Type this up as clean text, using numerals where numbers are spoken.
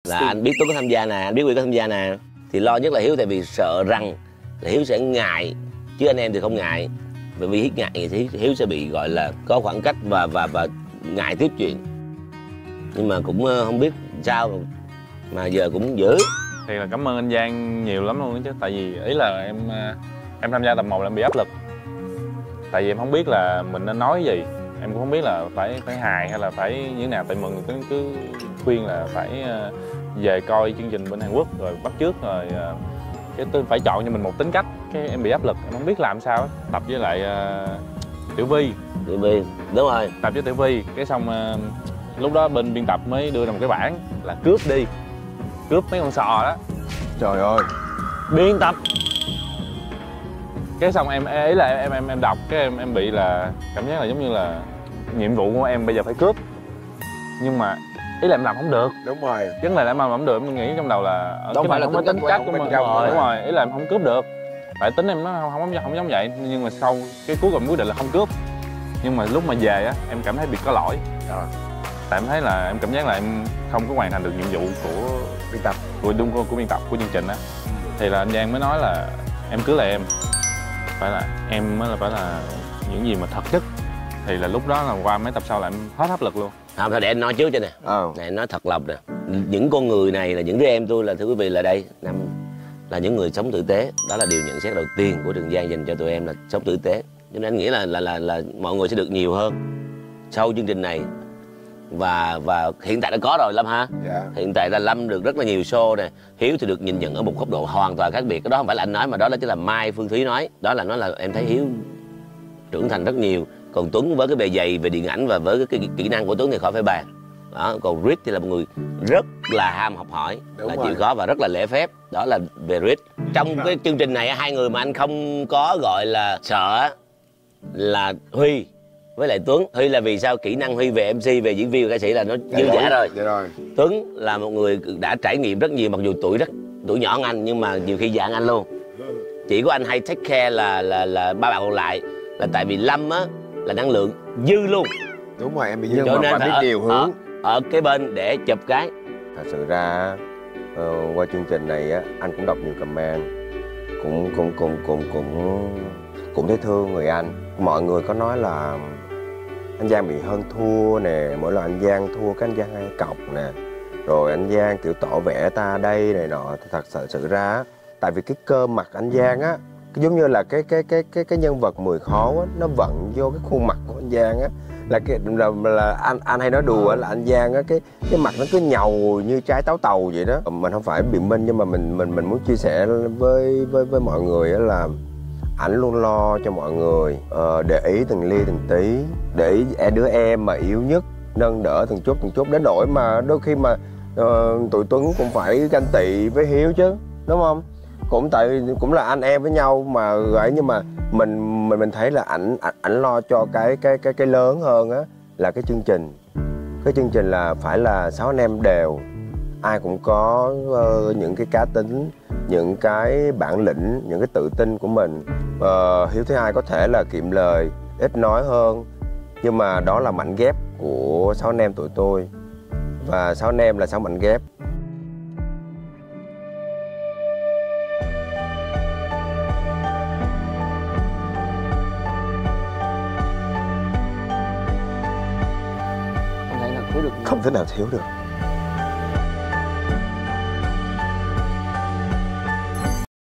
là anh biết Tuấn có tham gia nè, anh biết Huy có tham gia nè, thì lo nhất là Hiếu, tại vì sợ rằng là Hiếu sẽ ngại, chứ anh em thì không ngại. Bởi vì Hiếu ngại thì Hiếu sẽ bị gọi là có khoảng cách và ngại tiếp chuyện. Nhưng mà cũng không biết sao mà giờ cũng dữ. Thì là cảm ơn anh Giang nhiều lắm luôn đó chứ, tại vì ý là em tham gia tập 1 là em bị áp lực. Tại vì em không biết là mình nên nói gì, em cũng không biết là phải hài hay là phải như thế nào. Tại mọi người cứ khuyên là phải về coi chương trình bên Hàn Quốc rồi bắt chước rồi cái phải chọn cho mình một tính cách. Cái em bị áp lực, em không biết làm sao ấy. Tập với lại Tiểu Vi, đúng rồi, tập với Tiểu Vi cái xong lúc đó bên biên tập mới đưa ra một cái bảng là cướp mấy con sò đó. Trời ơi, Biên tập cái xong em ý là em đọc cái em bị là cảm giác là giống như là nhiệm vụ của em bây giờ phải cướp, nhưng mà ý là em làm không được. đúng rồi, vấn đề là em làm không được. Em nghĩ trong đầu là đâu phải là không có tính cách của mình. đúng rồi, ý là em không cướp được, tại tính em nó không giống vậy. Nhưng mà sau cái cuối cùng quyết định là không cướp, nhưng mà lúc mà về á em cảm thấy bị có lỗi. Tại em thấy là em cảm giác là em không có hoàn thành được nhiệm vụ của biên tập, của biên tập của chương trình á. Thì là anh Giang mới nói là em cứ là em, phải là những gì mà thật nhất. Thì là lúc đó là qua mấy tập sau là em hết áp lực luôn. Không, thôi để anh nói trước cho nè. Này anh nói thật lòng nè, những con người này là những đứa em tôi, là thưa quý vị là đây là những người sống tử tế. Đó là điều nhận xét đầu tiên của Trường Giang dành cho tụi em, là sống tử tế. Cho nên anh nghĩ là mọi người sẽ được nhiều hơn sau chương trình này. Và hiện tại đã có rồi Lâm ha. Hiện tại là Lâm được rất là nhiều show nè, Hiếu thì được nhìn nhận ở một góc độ hoàn toàn khác biệt. Cái đó không phải là anh nói, mà đó chính là Mai Phương Thúy nói. Đó là nói là em thấy Hiếu trưởng thành rất nhiều. Còn Tuấn với cái bề dày về điện ảnh và với cái kỹ năng của Tuấn thì khỏi phải bàn. Đó, còn Rít thì là một người rất là ham học hỏi, là chịu khó và rất là lễ phép. Đó là về Rít. Trong cái chương trình này, hai người mà anh không có gọi là sợ là Huy với lại Tuấn. Huy là vì sao? Kỹ năng Huy về MC, về diễn viên và ca sĩ là nó dư dả rồi. Tuấn là một người đã trải nghiệm rất nhiều, mặc dù tuổi nhỏ hơn anh nhưng mà nhiều khi dạng anh luôn. Chỉ có anh hay take care là ba bạn còn lại là tại vì Lâm á là năng lượng dư luôn. Đúng rồi, em bị dư. Cho nên phải biết điều hướng ở cái bên để chụp cái. Thật sự ra qua chương trình này á, anh cũng đọc nhiều comment, cũng thấy thương người anh. Mọi người có nói là anh Giang bị hơn thua nè, mỗi lần anh Giang thua cái anh Giang hay cọc nè, rồi anh Giang kiểu tỏ vẻ ta đây này nọ. Thì thật sự ra tại vì cái cơ mặt anh Giang á, giống như là cái nhân vật 10 khó á, nó vận vô cái khuôn mặt của anh Giang á, là anh hay nói đùa là anh Giang á, cái mặt nó cứ nhàu như trái táo tàu vậy đó. Mình không phải biện minh, nhưng mà mình muốn chia sẻ với mọi người á là ảnh luôn lo cho mọi người, để ý từng ly từng tí, để ý đứa em mà yếu nhất, nâng đỡ từng chút, đến nỗi mà đôi khi mà tụi Tuấn cũng phải ganh tị với Hiếu chứ, đúng không? Cũng là anh em với nhau mà vậy, nhưng mà mình thấy là ảnh lo cho cái lớn hơn á, là cái chương trình. Cái chương trình là phải là 6 anh em đều, ai cũng có những cái cá tính, những cái bản lĩnh, những cái tự tin của mình. Hiếu thứ hai có thể là kiệm lời, ít nói hơn, nhưng mà đó là mảnh ghép của 6 anh em tụi tôi. Và 6 anh em là 6 mảnh ghép. Không thể nào thiếu được.